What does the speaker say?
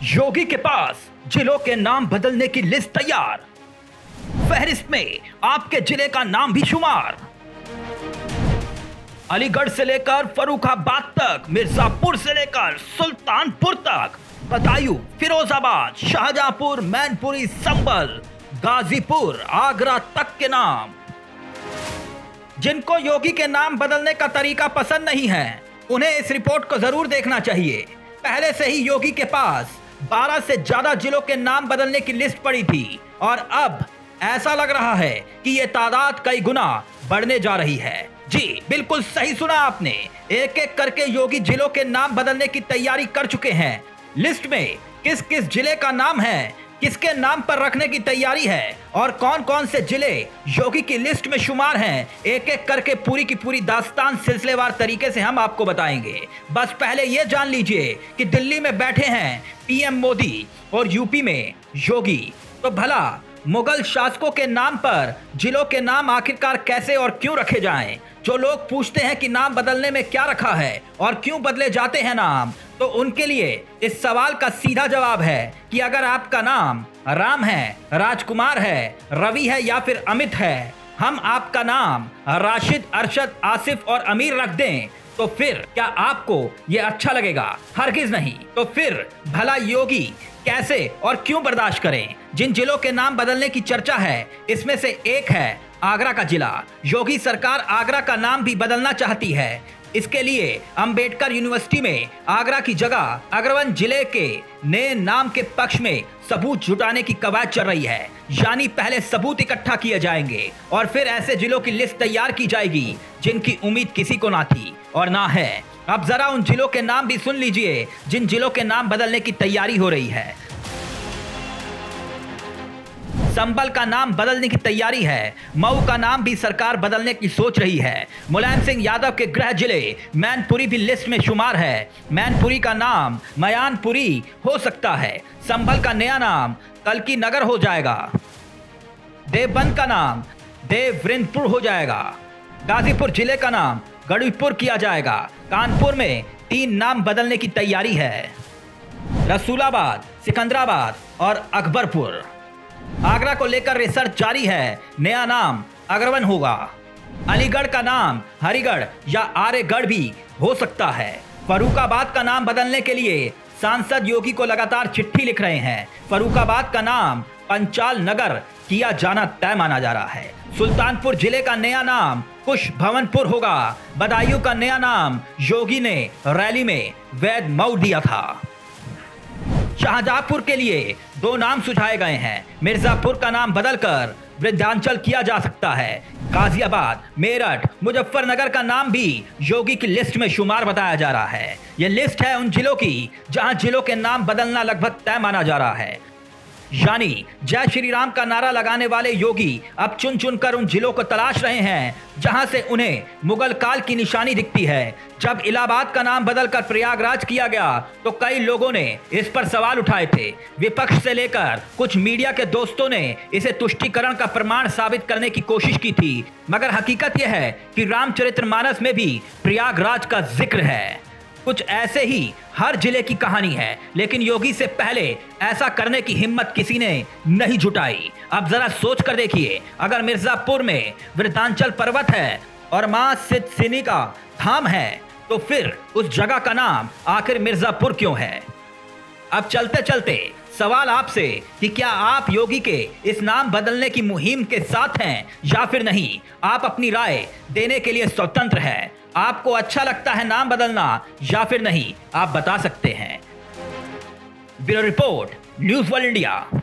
योगी के पास जिलों के नाम बदलने की लिस्ट तैयार। फहरिस्त में आपके जिले का नाम भी शुमार। अलीगढ़ से लेकर फर्रुखाबाद तक, मिर्जापुर से लेकर सुल्तानपुर तक, बदायूं, फिरोजाबाद, शाहजहांपुर, मैनपुरी, संभल, गाजीपुर, आगरा तक के नाम। जिनको योगी के नाम बदलने का तरीका पसंद नहीं है, उन्हें इस रिपोर्ट को जरूर देखना चाहिए। पहले से ही योगी के पास 12 से ज्यादा जिलों के नाम बदलने की लिस्ट पड़ी थी और अब ऐसा लग रहा है कि ये तादाद कई गुना बढ़ने जा रही है। जी बिल्कुल सही सुना आपने, एक एक करके योगी जिलों के नाम बदलने की तैयारी कर चुके हैं। लिस्ट में किस किस जिले का नाम है, किसके नाम पर रखने की तैयारी है और कौन कौन से जिले योगी की लिस्ट में शुमार हैं, एक एक करके पूरी की पूरी दास्तान सिलसिलेवार तरीके से हम आपको बताएंगे। बस पहले ये जान लीजिए कि दिल्ली में बैठे हैं पीएम मोदी और यूपी में योगी, तो भला मुगल शासकों के नाम पर जिलों के नाम आखिरकार कैसे और क्यों रखे जाएं? जो लोग पूछते हैं कि नाम बदलने में क्या रखा है और क्यों बदले जाते हैं नाम, तो उनके लिए इस सवाल का सीधा जवाब है कि अगर आपका नाम राम है, राजकुमार है, रवि है या फिर अमित है, हम आपका नाम राशिद, अरशद, आसिफ और अमीर रख दें तो फिर क्या आपको ये अच्छा लगेगा? हरगिज नहीं। तो फिर भला योगी कैसे और क्यों बर्दाश्त करें? जिन जिलों के नाम बदलने की चर्चा है, इसमें से एक है आगरा का जिला। योगी सरकार आगरा का नाम भी बदलना चाहती है। इसके लिए अंबेडकर यूनिवर्सिटी में आगरा की जगह अग्रवन जिले के नए नाम के पक्ष में सबूत जुटाने की कवायद चल रही है। यानी पहले सबूत इकट्ठा किए जाएंगे और फिर ऐसे जिलों की लिस्ट तैयार की जाएगी जिनकी उम्मीद किसी को ना थी और ना है। अब जरा उन जिलों के नाम भी सुन लीजिए जिन जिलों के नाम बदलने की तैयारी हो रही है। संभल का नाम बदलने की तैयारी है। मऊ का नाम भी सरकार बदलने की सोच रही है। मुलायम सिंह यादव के गृह जिले मैनपुरी भी लिस्ट में शुमार है। मैनपुरी का नाम मयानपुरी हो सकता है। संभल का नया नाम कल्की नगर हो जाएगा। देवबंद का नाम देवरिंदपुर हो जाएगा। गाजीपुर जिले का नाम गढ़ीपुर किया जाएगा। कानपुर में 3 नाम बदलने की तैयारी है। रसूलाबाद, सिकंदराबाद और अकबरपुर। आगरा को लेकर रिसर्च जारी है। नया नाम अग्रवन होगा। अलीगढ़ का नाम हरिगढ़ या आर्यगढ़ भी हो सकता है। फर्रुखाबाद का नाम बदलने के लिए सांसद योगी को लगातार चिट्ठी लिख रहे हैं। फर्रुखाबाद का नाम पंचाल नगर किया जाना तय माना जा रहा है। सुल्तानपुर जिले का नया नाम कुश भवनपुर होगा। बदायूं का नया नाम योगी ने रैली में वैद मऊ दिया था। शाहजहांपुर के लिए 2 नाम सुझाए गए हैं। मिर्जापुर का नाम बदलकर वृद्धांचल किया जा सकता है। गाजियाबाद, मेरठ, मुजफ्फरनगर का नाम भी योगी की लिस्ट में शुमार बताया जा रहा है। यह लिस्ट है उन जिलों की जहां जिलों के नाम बदलना लगभग तय माना जा रहा है। यानी जय श्री राम का नारा लगाने वाले योगी अब चुन चुनकर उन जिलों को तलाश रहे हैं जहां से उन्हें मुगल काल की निशानी दिखती है। जब इलाहाबाद का नाम बदलकर प्रयागराज किया गया तो कई लोगों ने इस पर सवाल उठाए थे। विपक्ष से लेकर कुछ मीडिया के दोस्तों ने इसे तुष्टीकरण का प्रमाण साबित करने की कोशिश की थी, मगर हकीकत यह है कि रामचरितमानस में भी प्रयागराज का जिक्र है। कुछ ऐसे ही हर जिले की कहानी है, लेकिन योगी से पहले ऐसा करने की हिम्मत किसी ने नहीं जुटाई। अब जरा सोच कर देखिए, अगर मिर्जापुर में वृद्धांचल पर्वत है और मां सिद्धसिनी का धाम है तो फिर उस जगह का नाम आखिर मिर्जापुर क्यों है? अब चलते चलते सवाल आपसे कि क्या आप योगी के इस नाम बदलने की मुहिम के साथ हैं या फिर नहीं? आप अपनी राय देने के लिए स्वतंत्र हैं। आपको अच्छा लगता है नाम बदलना या फिर नहीं, आप बता सकते हैं। Bureau report, news world India.